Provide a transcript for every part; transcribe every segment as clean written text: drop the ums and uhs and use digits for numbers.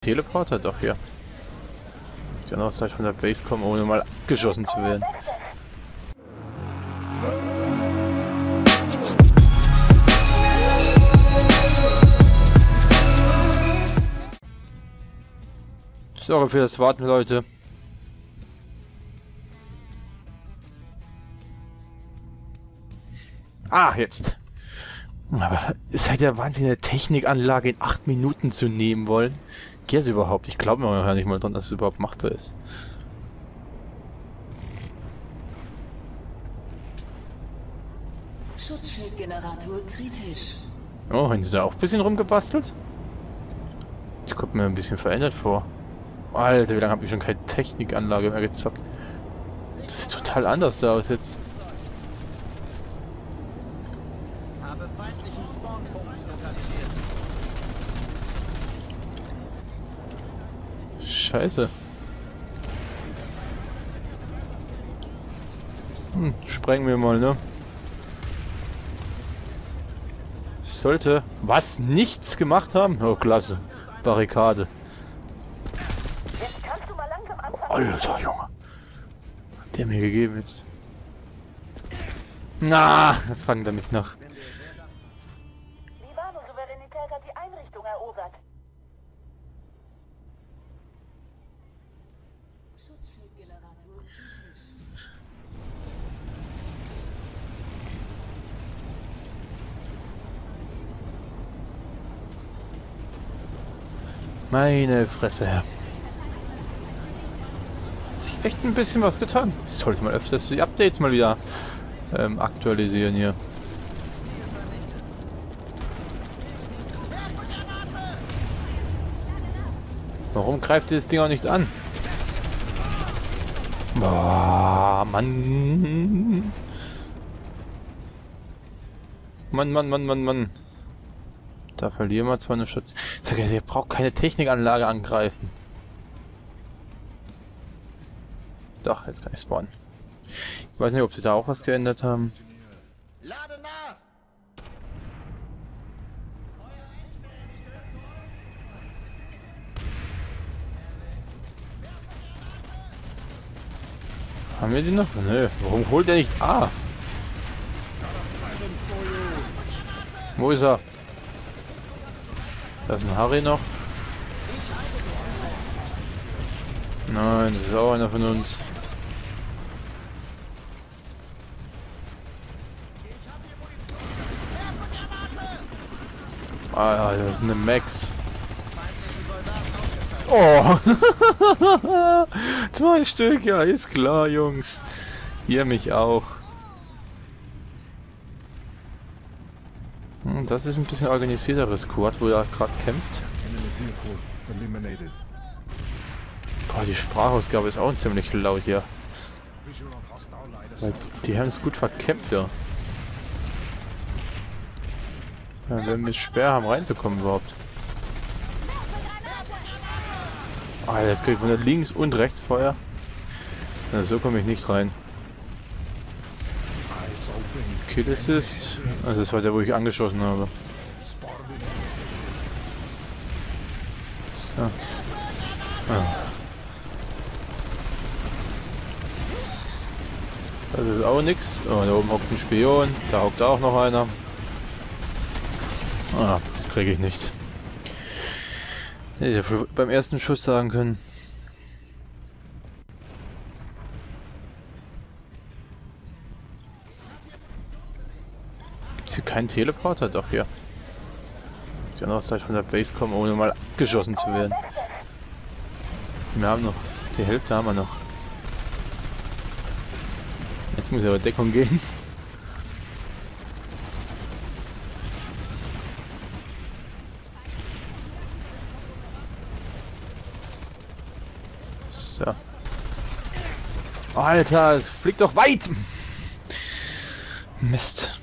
Teleporter doch hier. Die andere Seite von der Base kommen, ohne mal abgeschossen zu werden. Sorry für das Warten, Leute. Ah, jetzt. Aber ist halt ja wahnsinnige Technikanlage in 8 Minuten zu nehmen wollen. Geht es überhaupt? Ich glaube mir noch nicht mal dran, dass es überhaupt machbar ist. Schutzschildgenerator kritisch. Oh, haben sie da auch ein bisschen rumgebastelt? Ich kommt mir ein bisschen verändert vor. Alter, wie lange habe ich schon keine Technikanlage mehr gezockt? Das sieht total anders da aus jetzt. Habe feindlichen Spawnpunkt lokalisiert. Scheiße. Sprengen wir mal, ne? Sollte was nichts gemacht haben? Oh, klasse. Barrikade. Jetzt kannst du mal langsam anfangen. Alter, Junge. Hat der mir gegeben jetzt. Na, jetzt fangen der mich nach. Libano Souveränität hat die Einrichtung erobert. Schutzschildgenerator kritisch. Meine Fresse. Hat sich echt ein bisschen was getan. Ich sollte mal öfters die Updates mal wieder aktualisieren hier. Warum greift ihr das Ding auch nicht an? Boah, Mann. Mann. Da verlieren wir zwar eine Schutz. Sag ich, ihr braucht keine Technikanlage angreifen. Doch, jetzt kann ich spawnen. Ich weiß nicht, ob sie da auch was geändert haben. Lade nach! Haben wir die noch? Nö. Warum holt er nicht A? Wo ist er? Da ist ein Harry noch. Nein, das ist auch einer von uns. Ah, das ist eine Max. Oh! 2 Stück, ja, ist klar, Jungs. Ihr mich auch. Das ist ein bisschen organisierteres Squad, wo er gerade kämpft. Boah, die Sprachausgabe ist auch ziemlich laut hier. Weil die haben es gut verkämpft, ja. Ja, wenn wir es schwer haben reinzukommen überhaupt. Ah, jetzt kriege ich von der links und rechts Feuer. Ja, so komme ich nicht rein. Kill Assist. Also das war der, wo ich angeschossen habe. So. Ah. Das ist auch nix. Oh, da oben hockt ein Spion. Da hockt auch noch einer. Ah, das kriege ich nicht. Ich hätte beim ersten Schuss sagen können. Gibt's hier keinen Teleporter? Doch, hier. Die andere Seite von der Base kommen, ohne mal abgeschossen zu werden. Wir haben noch. Die Hälfte haben wir noch. Jetzt muss aber Deckung gehen. So. Alter, es fliegt doch weit! Mist.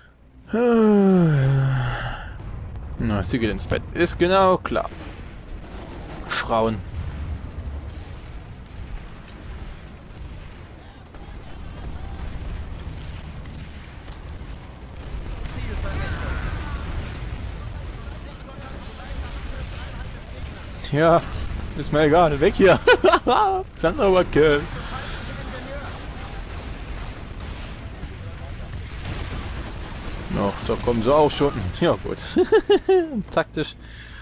Na, sie geht ins Bett. Ist genau klar. Frauen. Ja, ist mir egal. Weg hier. Sandoverkill. Ach, da kommen sie auch schon. Ja, gut. Taktisch.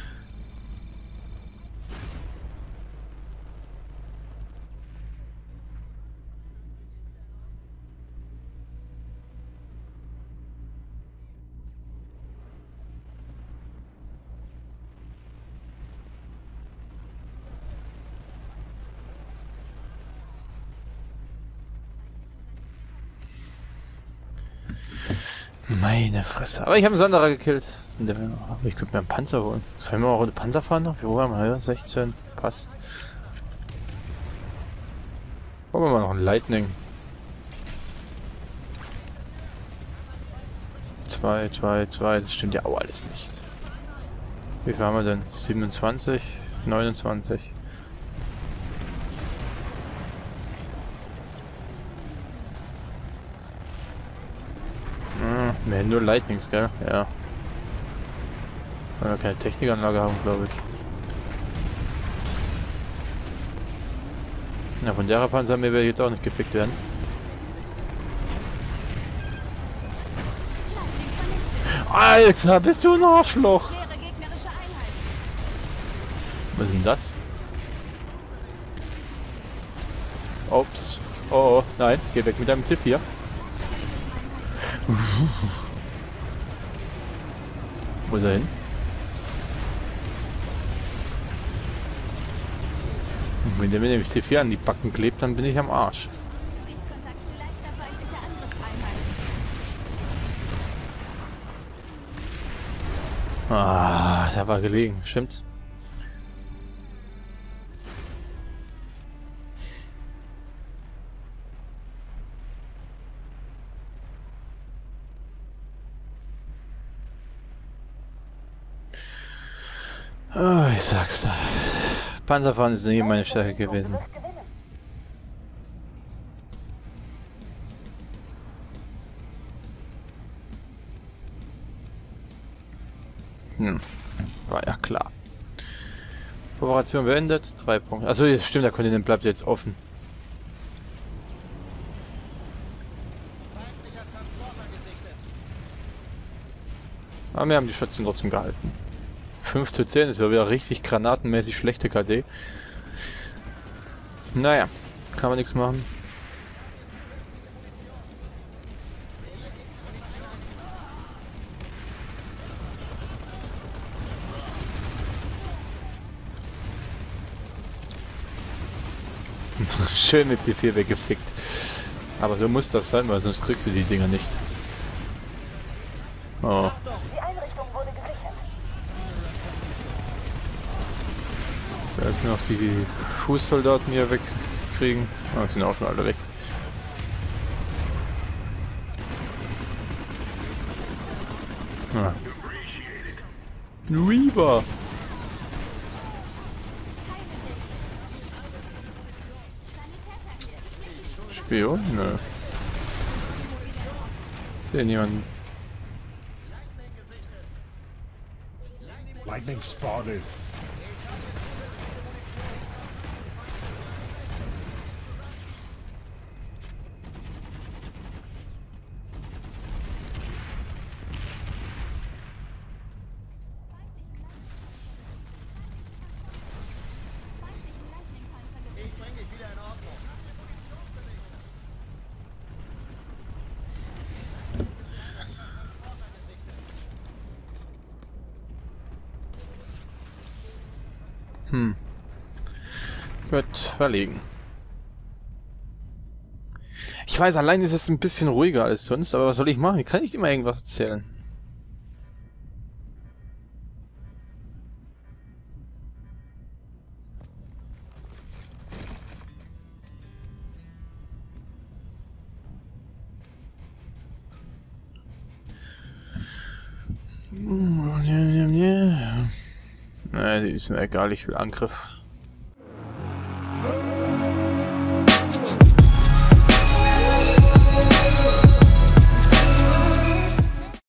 Meine Fresse. Aber ich habe einen Sanderer gekillt. Ich könnte mir einen Panzer holen. Sollen wir mal eine Runde Panzer fahren noch? Wo haben wir? Ja, 16. Passt. Holen wir mal noch einen Lightning. 2, 2, 2. Das stimmt ja auch alles nicht. Wie viel haben wir denn? 27? 29? Wir hätten nur Lightnings, gell? Ja. Weil wir keine Technikanlage haben, glaube ich. Ja, von der Panzer wir jetzt auch nicht gepickt werden. Alter, bist du ein Arschloch! Was ist denn das? Ups. Oh, oh, nein, geh weg mit deinem Ziff hier. Wo ist er hin? Wenn der mir nämlich C4 an die Backen klebt, dann bin ich am Arsch. Ah, da war gelegen, stimmt's? Oh, ich sag's da. Panzerfahren ist nie meine Stärke gewesen. War ja klar. Operation beendet, 3 Punkte. Achso, das stimmt, der Kontinent bleibt jetzt offen. Aber wir haben die Schützen trotzdem gehalten. 5:10 ist ja wieder richtig granatenmäßig schlechte KD. Naja, kann man nichts machen. Schön mit C4 weggefickt. Aber so muss das sein, weil sonst kriegst du die Dinger nicht. Oh. Die Einrichtung wurde gesichert. So, jetzt noch die Fußsoldaten hier wegkriegen. Oh, sind auch schon alle weg. Ah. Reaver! Spion? Nö. Sehe niemanden. Lightning spotted. Wird verlegen. Ich weiß, allein ist es ein bisschen ruhiger als sonst, aber was soll ich machen? Ich kann nicht immer irgendwas erzählen. Nein, ist mir egal, ich will Angriff.